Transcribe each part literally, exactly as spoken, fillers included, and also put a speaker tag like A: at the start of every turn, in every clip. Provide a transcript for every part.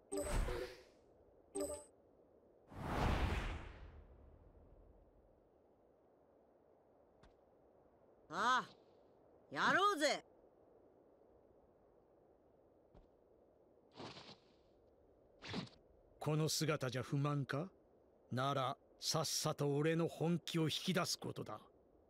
A: ああ、やろうぜ。
B: この姿じゃ不満か？ならさっさと俺の本気を引き出すことだ。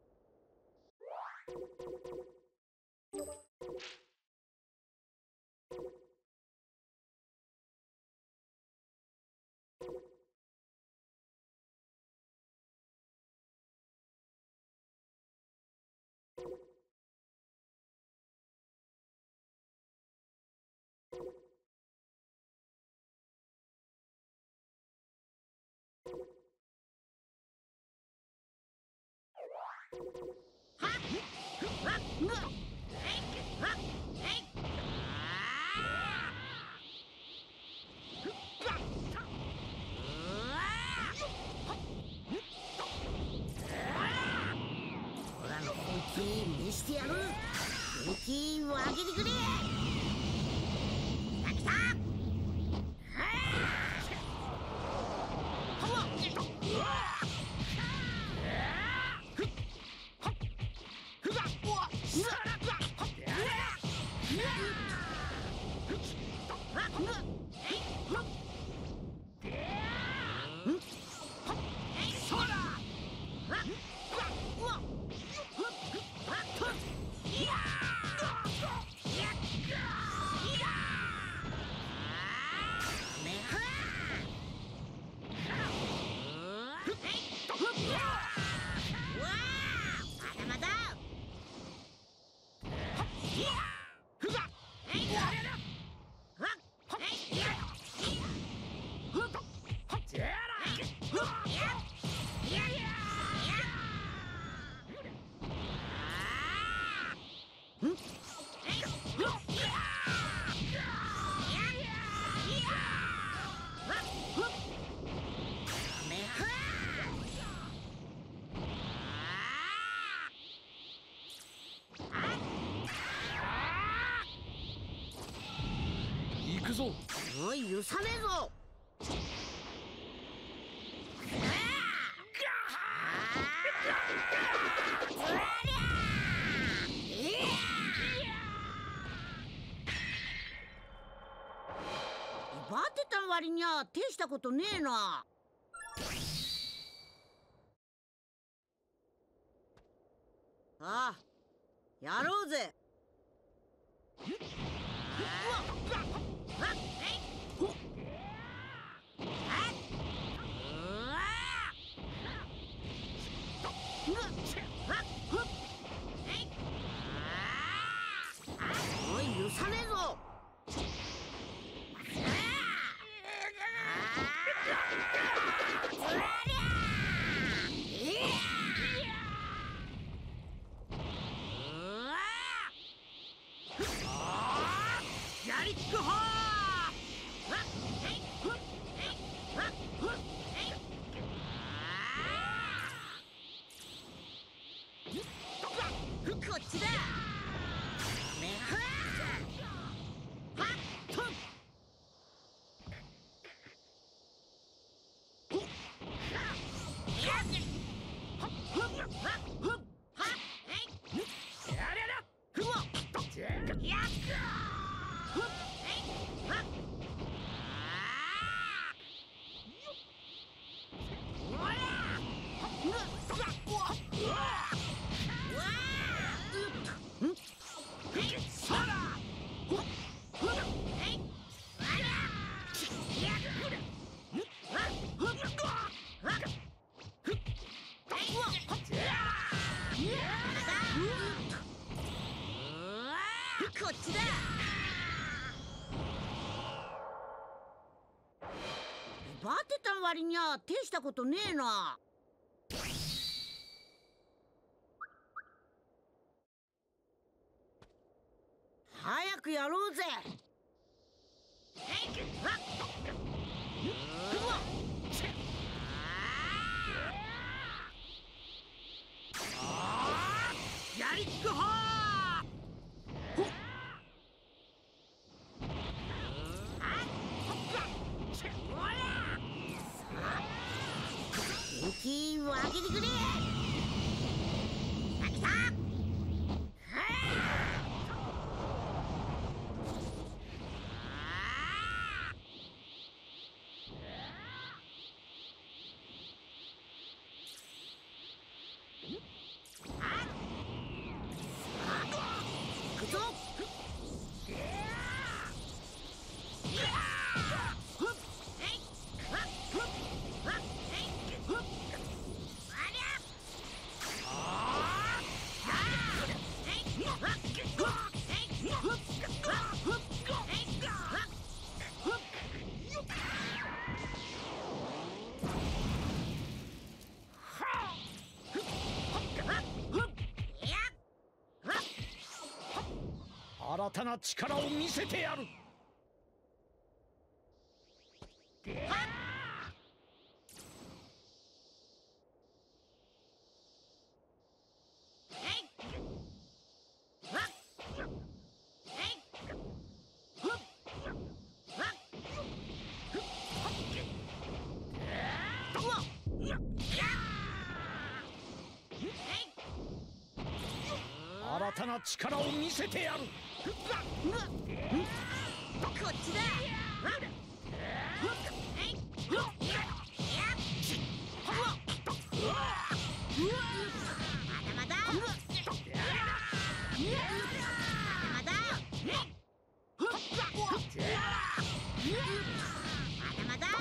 A: 見してやる。本気を上げてくれ。来た。
B: 行くぞ。
A: おい、許さねえぞ。バってた割には手したことねえな。ああ、やろうぜ。おい、許さねえぞ。やりっこほー。こっちだ。こっちだ。バってた割には手したことねえな。早くやろうぜ。やりっこほー。 開けてくれ。開けた。行くぞ。
B: 新たな力を見せてやる。新たな力を見せてやる。
A: こっちだ。まだまだ。まだまだ。まだまだ。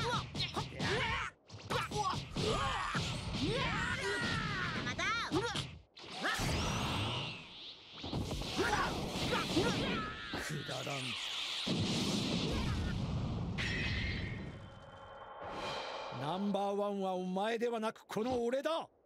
B: くだらん。ナンバーワンはお前ではなくこの俺だ。